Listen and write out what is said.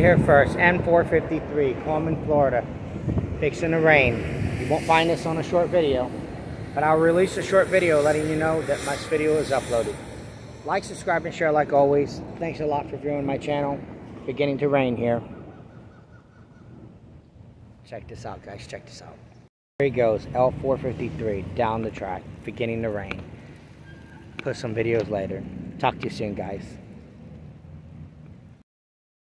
here first. M453, Coleman, Florida. Fixing the rain. You won't find this on a short video, but I'll release a short video letting you know that my video is uploaded. Like, subscribe, and share like always. Thanks a lot for viewing my channel. Beginning to rain here. Check this out, guys. Check this out. Here he goes. L453 down the track. Beginning to rain. Put some videos later. Talk to you soon, guys.